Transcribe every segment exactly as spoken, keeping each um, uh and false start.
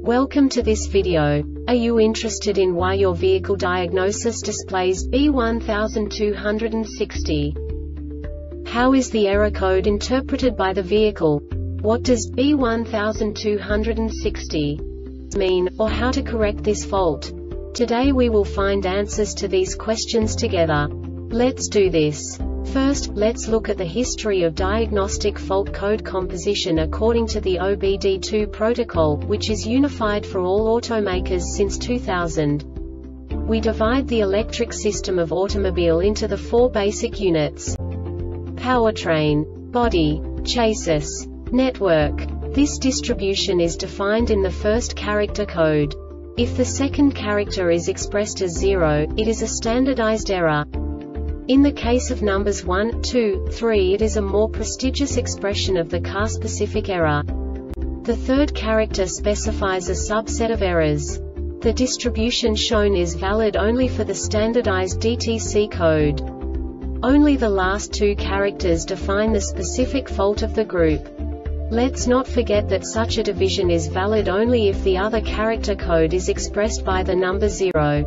Welcome to this video. Are you interested in why your vehicle diagnosis displays B one two six zero? How is the error code interpreted by the vehicle? What does B one two six zero mean, or how to correct this fault? Today we will find answers to these questions together. Let's do this. First, let's look at the history of diagnostic fault code composition according to the O B D two protocol, which is unified for all automakers since two thousand. We divide the electric system of automobile into the four basic units: powertrain, body, chassis, network. This distribution is defined in the first character code. If the second character is expressed as zero, it is a standardized error. In the case of numbers one, two, three, it is a more prestigious expression of the car-specific error. The third character specifies a subset of errors. The distribution shown is valid only for the standardized D T C code. Only the last two characters define the specific fault of the group. Let's not forget that such a division is valid only if the other character code is expressed by the number zero.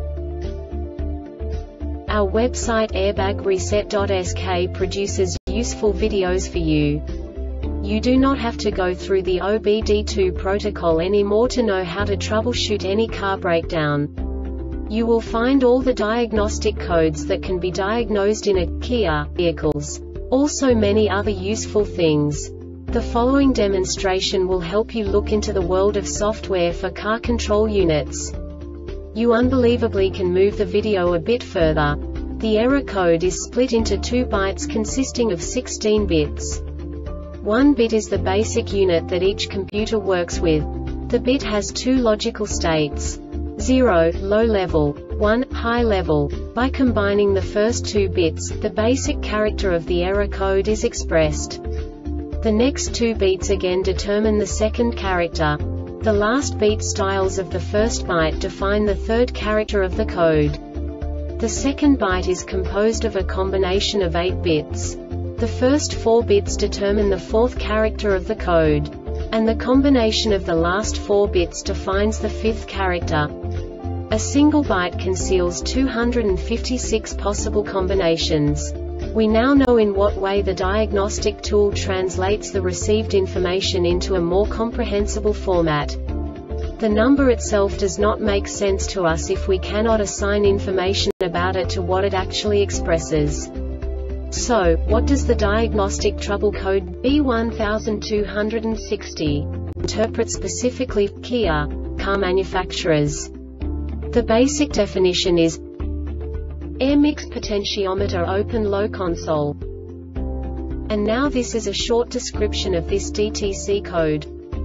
Our website airbag reset dot S K produces useful videos for you. You do not have to go through the O B D two protocol anymore to know how to troubleshoot any car breakdown. You will find all the diagnostic codes that can be diagnosed in a Kia vehicles. Also many other useful things. The following demonstration will help you look into the world of software for car control units. You unbelievably can move the video a bit further. The error code is split into two bytes consisting of sixteen bits. One bit is the basic unit that each computer works with. The bit has two logical states: zero, low level, one, high level. By combining the first two bits, the basic character of the error code is expressed. The next two bits again determine the second character. The last beat styles of the first byte define the third character of the code. The second byte is composed of a combination of eight bits. The first four bits determine the fourth character of the code. And the combination of the last four bits defines the fifth character. A single byte conceals two hundred fifty-six possible combinations. We now know in what way the diagnostic tool translates the received information into a more comprehensible format. The number itself does not make sense to us if we cannot assign information about it to what it actually expresses. So, what does the diagnostic trouble code B one two six zero interpret specifically for Kia car manufacturers? The basic definition is air mix potentiometer open low console. And now this is a short description of this D T C code.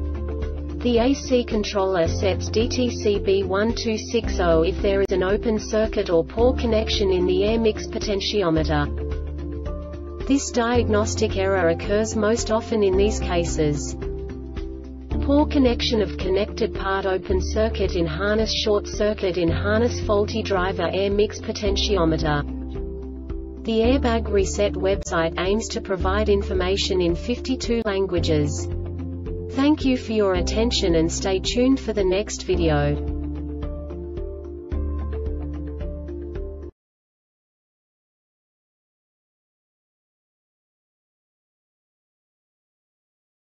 The A C controller sets D T C B one two six zero if there is an open circuit or poor connection in the air mix potentiometer. This diagnostic error occurs most often in these cases: poor connection of connected part, open circuit in harness, short circuit in harness, faulty driver air mix potentiometer. The Airbag Reset website aims to provide information in fifty-two languages. Thank you for your attention and stay tuned for the next video.